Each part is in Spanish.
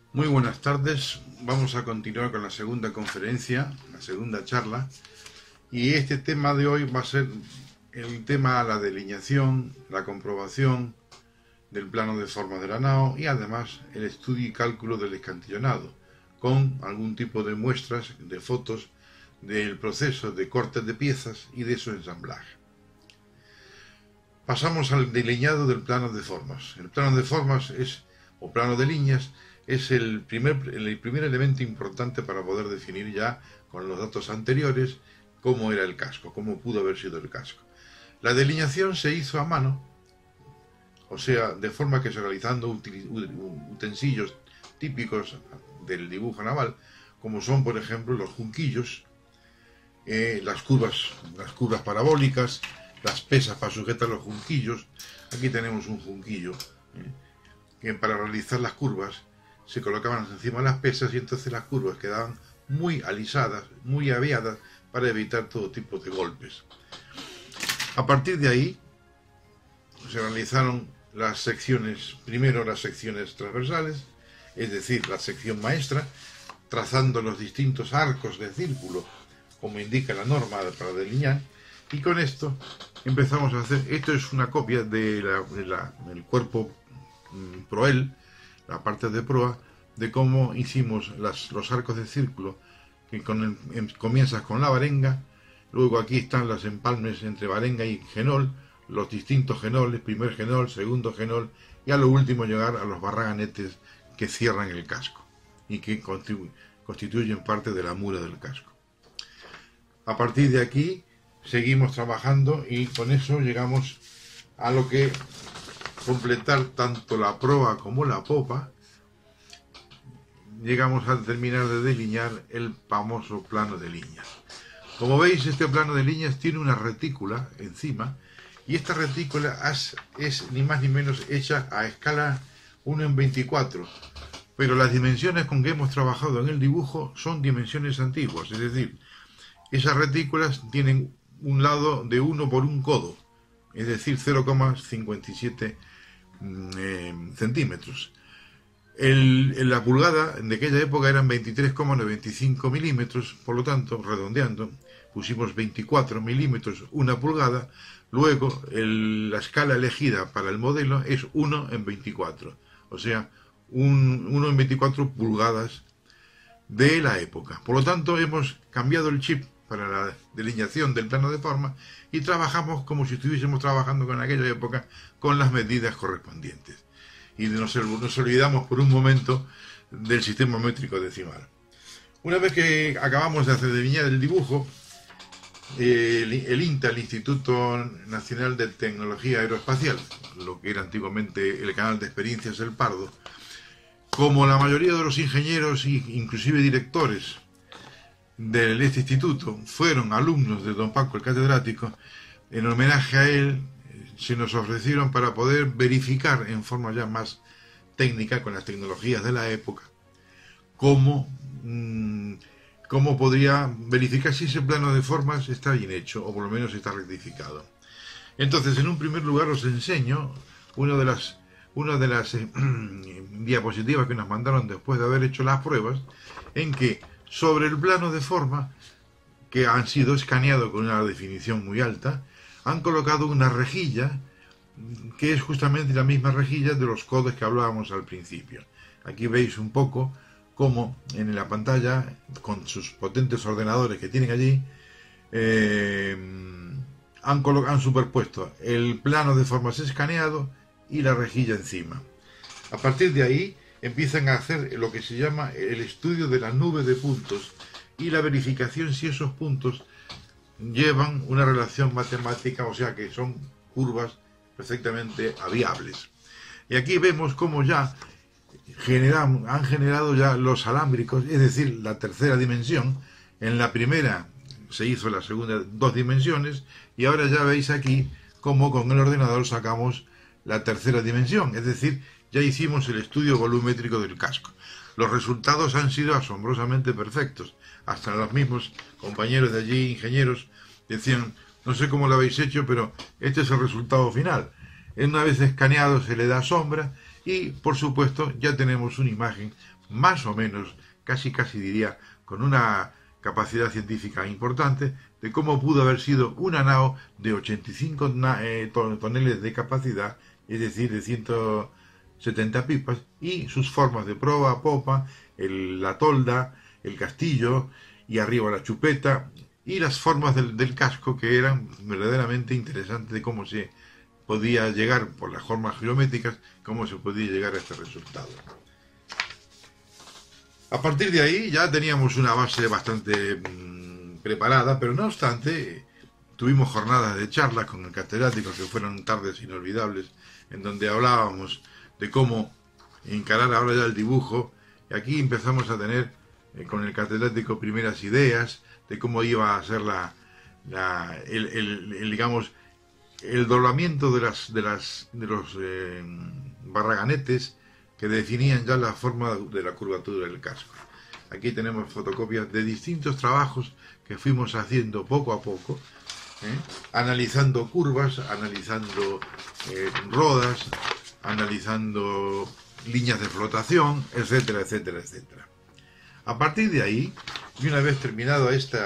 Muy buenas tardes. Vamos a continuar con la segunda conferencia, la segunda charla. Y este tema de hoy va a ser el tema la delineación, la comprobación del plano de formas de la nao y además el estudio y cálculo del escantillonado, con algún tipo de muestras, de fotos del proceso de cortes de piezas y de su ensamblaje. Pasamos al delineado del plano de formas. El plano de formas o plano de líneas es el primer elemento importante para poder definir ya con los datos anteriores cómo era el casco, cómo pudo haber sido el casco. La delineación se hizo a mano, o sea, de forma que se realizando utensilios típicos del dibujo naval, como son, por ejemplo, los junquillos, las curvas parabólicas, las pesas para sujetar los junquillos. Aquí tenemos un junquillo, que para realizar las curvas se colocaban encima de las pesas y entonces las curvas quedaban muy alisadas, muy aviadas, para evitar todo tipo de golpes. A partir de ahí se realizaron las secciones, primero las secciones transversales, es decir, la sección maestra, trazando los distintos arcos de círculo, como indica la norma para delinear, y con esto empezamos a hacer, esto es una copia del cuerpo proel, la parte de proa, de cómo hicimos los arcos de círculo, que comienzas con la varenga, luego aquí están los empalmes entre varenga y genol, los distintos genoles, primer genol, segundo genol, y a lo último llegar a los barraganetes que cierran el casco y que constituyen parte de la mura del casco. A partir de aquí seguimos trabajando y con eso llegamos a lo que completar tanto la proa como la popa. Llegamos a terminar de delinear el famoso plano de líneas. Como veis, este plano de líneas tiene una retícula encima, y esta retícula es ni más ni menos hecha a escala 1:24, pero las dimensiones con que hemos trabajado en el dibujo son dimensiones antiguas, es decir, esas retículas tienen un lado de 1 por 1 codo, es decir, 0,57 centímetros. La pulgada de aquella época eran 23,95 milímetros, por lo tanto, redondeando, pusimos 24 milímetros, una pulgada. Luego, la escala elegida para el modelo es 1:24, o sea, 1:24 pulgadas de la época. Por lo tanto, hemos cambiado el chip para la delineación del plano de forma y trabajamos como si estuviésemos trabajando con aquella época con las medidas correspondientes. Y nos olvidamos por un momento del sistema métrico decimal. Una vez que acabamos de hacer delinear el dibujo, el INTA, el Instituto Nacional de Tecnología Aeroespacial, lo que era antiguamente el canal de experiencias El Pardo, como la mayoría de los ingenieros e inclusive directores de este instituto fueron alumnos de don Paco el catedrático, en homenaje a él se nos ofrecieron para poder verificar en forma ya más técnica con las tecnologías de la época cómo podría verificar si ese plano de formas está bien hecho o por lo menos está rectificado. Entonces, en un primer lugar os enseño una de las diapositivas que nos mandaron después de haber hecho las pruebas, en que sobre el plano de forma, que han sido escaneados con una definición muy alta, han colocado una rejilla que es justamente la misma rejilla de los codos que hablábamos al principio. Aquí veis un poco cómo en la pantalla, con sus potentes ordenadores que tienen allí, han superpuesto el plano de formas escaneado y la rejilla encima. A partir de ahí empiezan a hacer lo que se llama el estudio de la nube de puntos y la verificación si esos puntos llevan una relación matemática, o sea que son curvas perfectamente aviables. Y aquí vemos cómo ya han generado ya los alámbricos, es decir, la tercera dimensión. En la primera se hizo la segunda 2 dimensiones y ahora ya veis aquí cómo con el ordenador sacamos la tercera dimensión, es decir, ya hicimos el estudio volumétrico del casco. Los resultados han sido asombrosamente perfectos. Hasta los mismos compañeros de allí, ingenieros, decían, no sé cómo lo habéis hecho, pero este es el resultado final. Una vez escaneado se le da sombra Y por supuesto ya tenemos una imagen más o menos, casi diría, con una capacidad científica importante de cómo pudo haber sido una nao de 85 toneles de capacidad, es decir, de 170 pipas, y sus formas de proa, popa, la tolda, el castillo y arriba la chupeta, y las formas del casco, que eran verdaderamente interesantes de cómo se podía llegar por las formas geométricas, cómo se podía llegar a este resultado. A partir de ahí ya teníamos una base bastante preparada, pero no obstante tuvimos jornadas de charlas con el catedrático que fueron tardes inolvidables, en donde hablábamos de cómo encarar ahora ya el dibujo, y aquí empezamos a tener con el catedrático primeras ideas de cómo iba a ser digamos, el doblamiento de los barraganetes que definían ya la forma de la curvatura del casco. Aquí tenemos fotocopias de distintos trabajos que fuimos haciendo poco a poco, analizando curvas, analizando rodas, analizando líneas de flotación, etcétera, etcétera, etcétera. A partir de ahí, y una vez terminado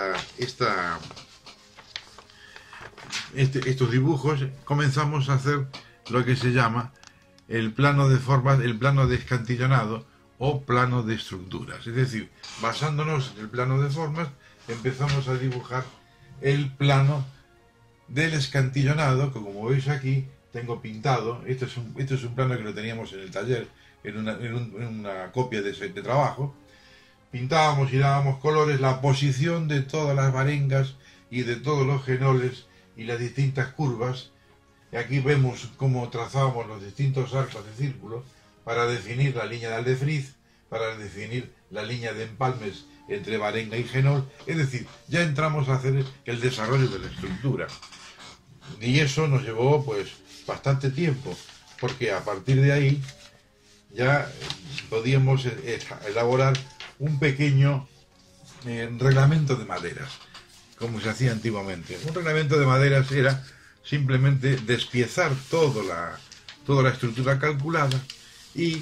estos dibujos, comenzamos a hacer lo que se llama el plano de formas, el plano de escantillonado o plano de estructuras. Es decir, basándonos en el plano de formas, empezamos a dibujar el plano del escantillonado, que como veis aquí tengo pintado. Este es un plano que lo teníamos en el taller, en una copia de trabajo. Pintábamos y dábamos colores, la posición de todas las varengas y de todos los genoles y las distintas curvas. Y aquí vemos cómo trazábamos los distintos arcos de círculo para definir la línea de Aldefriz, para definir la línea de empalmes entre varenga y genol. Es decir, ya entramos a hacer el desarrollo de la estructura. Y eso nos llevó pues bastante tiempo, porque a partir de ahí ya podíamos elaborar un pequeño reglamento de maderas, como se hacía antiguamente. Un reglamento de maderas era simplemente despiezar toda la estructura calculada y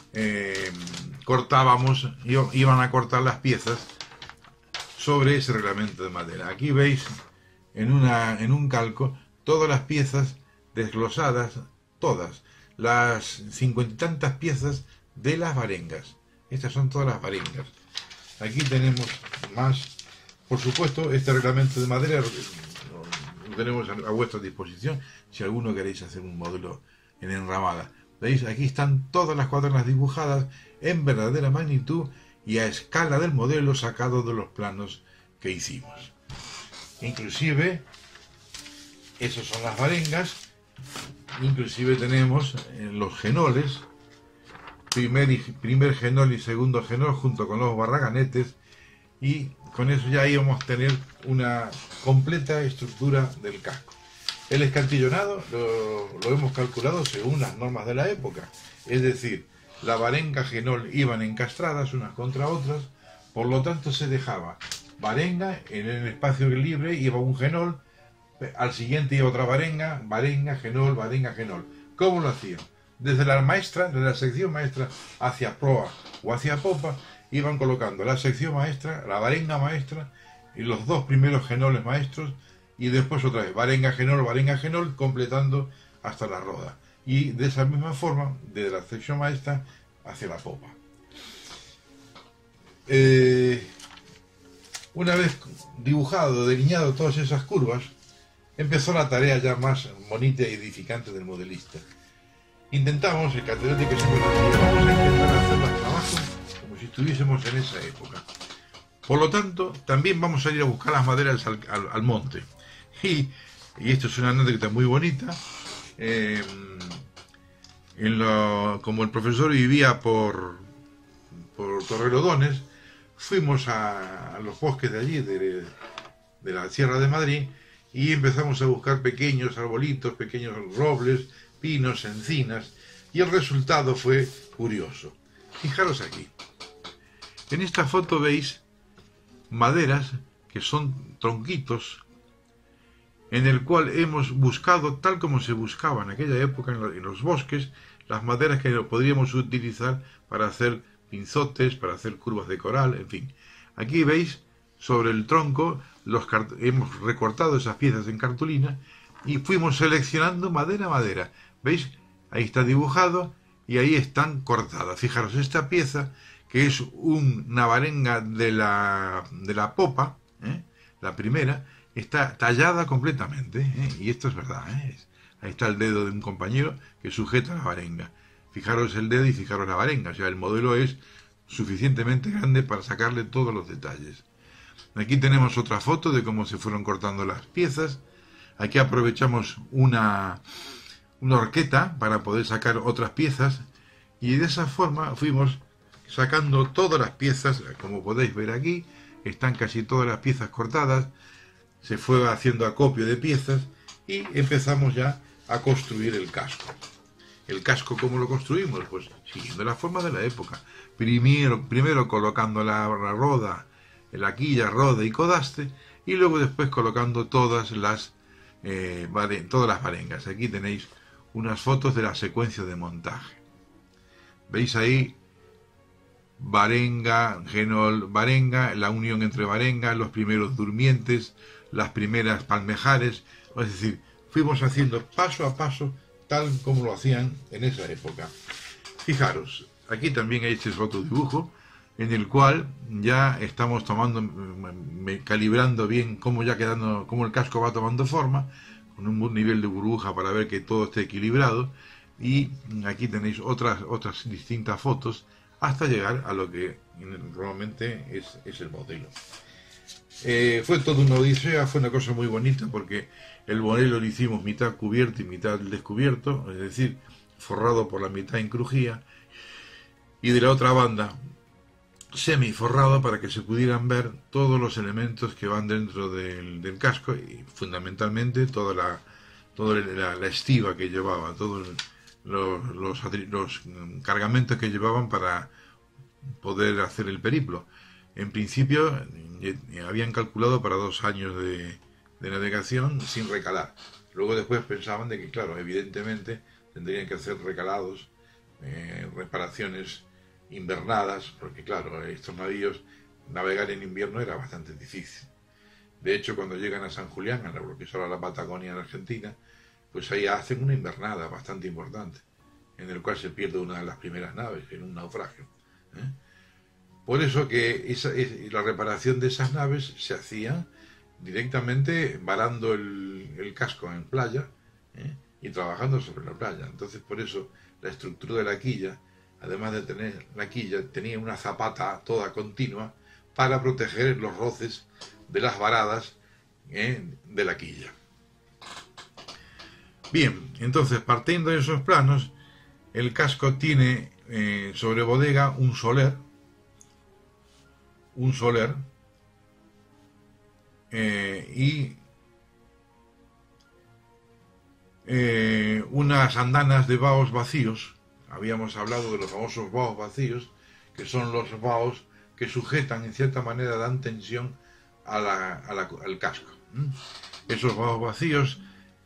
cortábamos, iban a cortar las piezas sobre ese reglamento de madera. Aquí veis en un calco todas las piezas desglosadas, todas las 50 y tantas piezas de las varengas. Estas son todas las varengas. Aquí tenemos más. Por supuesto, este reglamento de madera lo tenemos a vuestra disposición si alguno queréis hacer un modelo en enramada. ¿Veis? Aquí están todas las cuadernas dibujadas en verdadera magnitud y a escala del modelo sacado de los planos que hicimos. Inclusive, esas son las varengas. Inclusive tenemos los genoles, primer genol y segundo genol junto con los barraganetes, y con eso ya íbamos a tener una completa estructura del casco. El escantillonado lo hemos calculado según las normas de la época, es decir, la varenga genol iban encastradas unas contra otras, por lo tanto se dejaba varenga, en el espacio libre iba un genol, al siguiente iba otra varenga, genol, varenga, genol. ¿Cómo lo hacían? Desde la sección maestra hacia proa o hacia popa, iban colocando la sección maestra, la varenga maestra y los dos primeros genoles maestros, y después otra vez varenga, genol, completando hasta la roda. Y de esa misma forma, desde la sección maestra hacia la popa. Una vez dibujado, delineado todas esas curvas, empezó la tarea ya más bonita y edificante del modelista. Intentamos, el catedrático siempre nos decía, vamos a intentar hacer los trabajos como si estuviésemos en esa época. Por lo tanto, también vamos a ir a buscar las maderas al monte. Y esto es una anécdota muy bonita. Como el profesor vivía por Torrelodones, fuimos a los bosques de allí, de la Sierra de Madrid, y empezamos a buscar pequeños arbolitos, pequeños robles, pinos, encinas, y el resultado fue curioso. Fijaros aquí. En esta foto veis maderas que son tronquitos, en el cual hemos buscado, tal como se buscaba en aquella época en los bosques, las maderas que podríamos utilizar para hacer pinzotes, para hacer curvas de coral, en fin. Aquí veis sobre el tronco hemos recortado esas piezas en cartulina y fuimos seleccionando madera a madera. ¿Veis? Ahí está dibujado y ahí están cortadas. Fijaros, esta pieza, que es una varenga de la popa, la primera, está tallada completamente, y esto es verdad, ahí está el dedo de un compañero que sujeta la varenga. Fijaros el dedo y fijaros la varenga, o sea, el modelo es suficientemente grande para sacarle todos los detalles. Aquí tenemos otra foto de cómo se fueron cortando las piezas. Aquí aprovechamos una horqueta para poder sacar otras piezas y de esa forma fuimos sacando todas las piezas. Como podéis ver aquí, están casi todas las piezas cortadas. Se fue haciendo acopio de piezas y empezamos ya a construir el casco. ¿El casco cómo lo construimos? Pues siguiendo la forma de la época. Primero colocando la roda, la quilla, roda y codaste, y luego después colocando todas las varengas. Aquí tenéis unas fotos de la secuencia de montaje. ¿Veis ahí? Varenga, genol, varenga, la unión entre varenga, los primeros durmientes, las primeras palmejares. Es decir, fuimos haciendo paso a paso tal como lo hacían en esa época. Fijaros, aquí también hay este otro dibujo en el cual ya estamos calibrando bien cómo el casco va tomando forma, con un buen nivel de burbuja para ver que todo esté equilibrado, y aquí tenéis otras distintas fotos hasta llegar a lo que normalmente es el modelo. Fue toda una odisea, fue una cosa muy bonita porque el modelo lo hicimos mitad cubierto y mitad descubierto, es decir, forrado por la mitad en crujía, y de la otra banda semiforrado para que se pudieran ver todos los elementos que van dentro del casco y fundamentalmente toda la estiba que llevaba, todos los cargamentos que llevaban para poder hacer el periplo. En principio habían calculado para 2 años de navegación sin recalar. Luego después pensaban de que, claro, evidentemente tendrían que hacer recalados, reparaciones invernadas, porque claro, estos navíos, navegar en invierno era bastante difícil. De hecho, cuando llegan a San Julián, a lo que es ahora la Patagonia en Argentina, pues ahí hacen una invernada bastante importante, en el cual se pierde una de las primeras naves en un naufragio. Por eso que la reparación de esas naves se hacía directamente varando el casco en playa, y trabajando sobre la playa. Entonces, por eso la estructura de la quilla, además de tener la quilla, tenía una zapata toda continua para proteger los roces de las varadas de la quilla. Bien, entonces partiendo de esos planos, el casco tiene sobre bodega un soler y unas andanas de vaos vacíos. Habíamos hablado de los famosos vaos vacíos, que son los vaos que sujetan, en cierta manera, dan tensión al casco. Esos vaos vacíos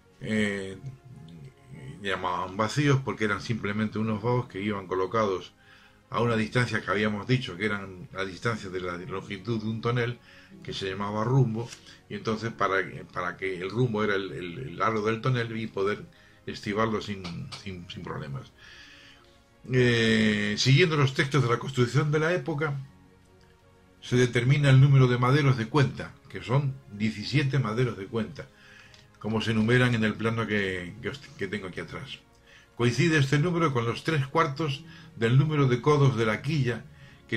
llamaban vacíos porque eran simplemente unos vaos que iban colocados a una distancia que habíamos dicho que eran la distancia de la longitud de un tonel, que se llamaba rumbo, y entonces para que el rumbo era el largo del tonel y poder estivarlo sin problemas. Siguiendo los textos de la construcción de la época, se determina el número de maderos de cuenta, que son 17 maderos de cuenta, como se enumeran en el plano que tengo aquí atrás. Coincide este número con los 3/4 del número de codos de la quilla, que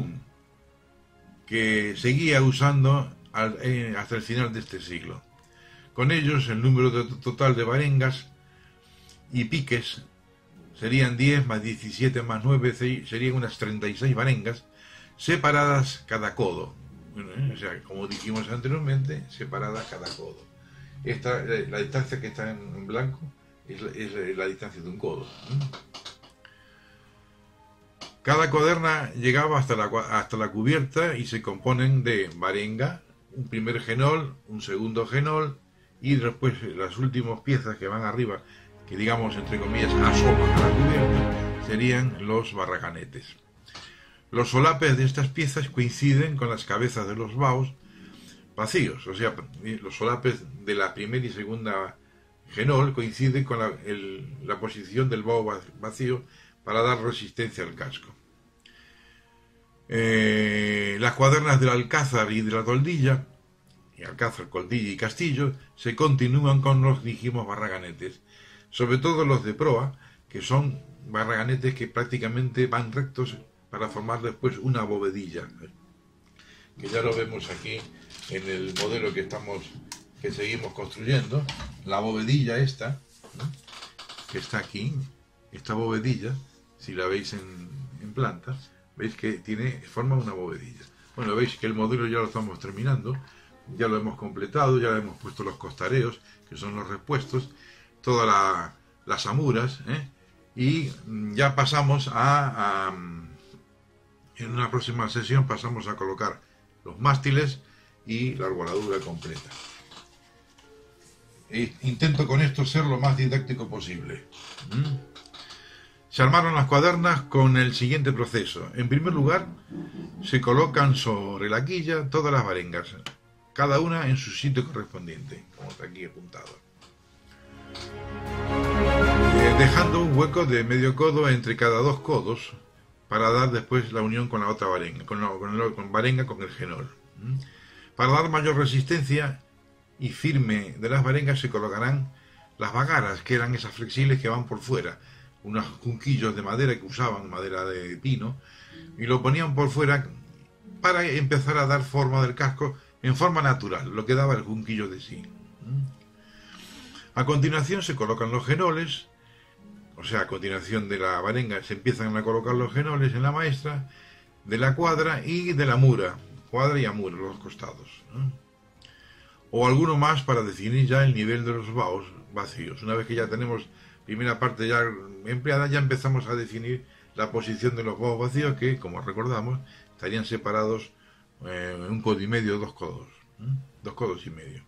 seguía usando hasta el final de este siglo. Con ellos, el número total de varengas y piques serían 10 más 17 más 9, serían unas 36 varengas, separadas cada codo. O sea, como dijimos anteriormente, separadas cada codo. La distancia que está en blanco es la distancia de un codo. Cada coderna llegaba hasta la cubierta y se componen de varenga, un primer genol, un segundo genol y después las últimas piezas que van arriba que digamos, entre comillas, asoman a la cubierta, serían los barraganetes. Los solapes de estas piezas coinciden con las cabezas de los baos vacíos, o sea, los solapes de la primera y segunda genol coinciden con la posición del bao vacío para dar resistencia al casco. Las cuadernas del alcázar y de la toldilla, alcázar, coldilla y castillo, se continúan con los, dijimos, barraganetes, sobre todo los de proa, que son barraganetes que prácticamente van rectos para formar después una bovedilla, que ya lo vemos aquí en el modelo que seguimos construyendo. La bovedilla esta, ¿no?, que está aquí, esta bovedilla, si la veis en planta, veis que forma una bovedilla. Bueno, veis que el modelo ya lo estamos terminando, ya lo hemos completado, ya le hemos puesto los costareos, que son los repuestos, todas las amuras, y ya pasamos en una próxima sesión pasamos a colocar los mástiles y la arboladura completa. Intento con esto ser lo más didáctico posible. Se armaron las cuadernas con el siguiente proceso. En primer lugar, se colocan sobre la quilla todas las varengas, cada una en su sitio correspondiente, como está aquí apuntado, dejando un hueco de medio codo entre cada dos codos para dar después la unión con la otra varenga, con el genol. Para dar mayor resistencia y firme de las varengas se colocarán las vagaras, que eran esas flexibles que van por fuera, unos junquillos de madera que usaban, madera de pino, y lo ponían por fuera para empezar a dar forma del casco en forma natural, lo que daba el junquillo de sí. A continuación se colocan los genoles, o sea, a continuación de la varenga se empiezan a colocar los genoles en la maestra, de la cuadra y de la mura, cuadra y amura, los costados, o alguno más para definir ya el nivel de los baos vacíos. Una vez que ya tenemos primera parte ya empleada, ya empezamos a definir la posición de los baos vacíos, que, como recordamos, estarían separados un codo y medio, dos codos y medio.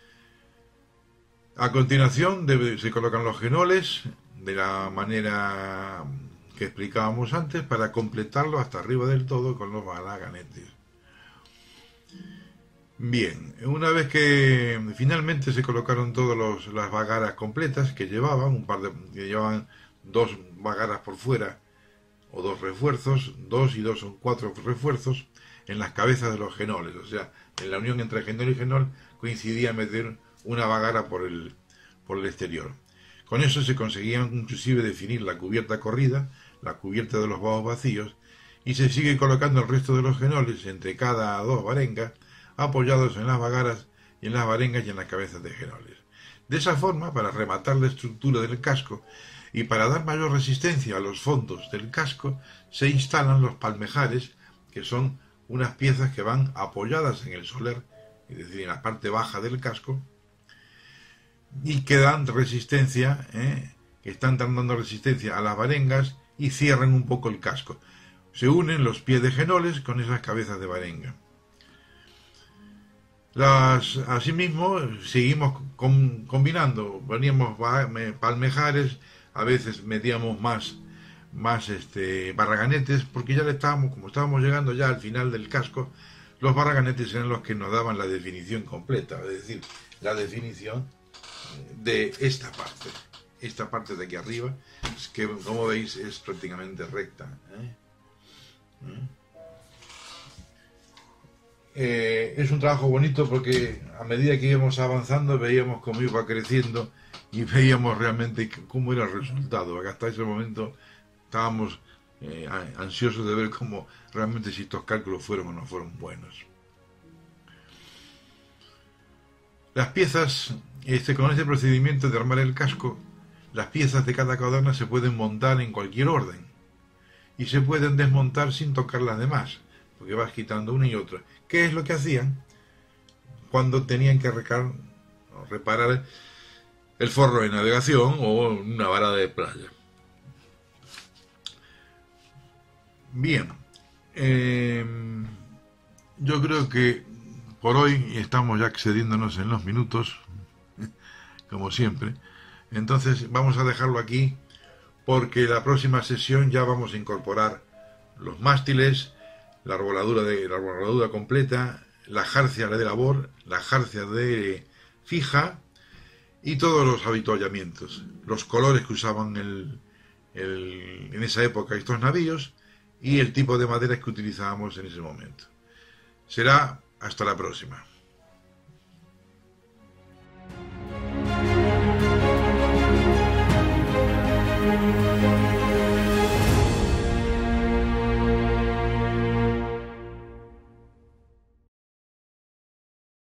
A continuación se colocan los genoles de la manera que explicábamos antes, para completarlo hasta arriba del todo con los barraganetes. Bien, una vez que finalmente se colocaron todas las vagaras completas que llevaban, llevaban dos vagaras por fuera, o dos refuerzos, dos y dos son cuatro refuerzos en las cabezas de los genoles, o sea, en la unión entre genol y genol coincidía meter una vagara por el exterior. Con eso se conseguía inclusive definir la cubierta corrida, la cubierta de los baos vacíos, y se sigue colocando el resto de los genoles entre cada dos varengas, apoyados en las vagaras y en las varengas y en las cabezas de genoles. De esa forma, para rematar la estructura del casco y para dar mayor resistencia a los fondos del casco, se instalan los palmejares, que son unas piezas que van apoyadas en el soler, es decir, en la parte baja del casco, y que dan resistencia, que están dando resistencia a las varengas y cierran un poco el casco. Se unen los pies de genoles con esas cabezas de varenga. Asimismo, seguimos combinando, poníamos palmejares, a veces metíamos más barraganetes, porque ya como estábamos llegando ya al final del casco, los barraganetes eran los que nos daban la definición completa, es decir, la definición de esta parte de aquí arriba, que como veis es prácticamente recta. Es un trabajo bonito porque a medida que íbamos avanzando veíamos cómo iba creciendo y veíamos realmente cómo era el resultado, porque hasta ese momento estábamos ansiosos de ver cómo realmente si estos cálculos fueron o no fueron buenos. Las piezas, con este procedimiento de armar el casco, las piezas de cada cuaderna se pueden montar en cualquier orden y se pueden desmontar sin tocar las demás, porque vas quitando una y otra. ¿Qué es lo que hacían cuando tenían que reparar el forro de navegación o una varada de playa? Bien, yo creo que por hoy estamos ya excediéndonos en los minutos, como siempre. Entonces vamos a dejarlo aquí porque la próxima sesión ya vamos a incorporar los mástiles, la arboladura completa, la jarcia de labor, la jarcia de fija y todos los avituallamientos, los colores que usaban en esa época estos navíos y el tipo de maderas que utilizábamos en ese momento. Será hasta la próxima.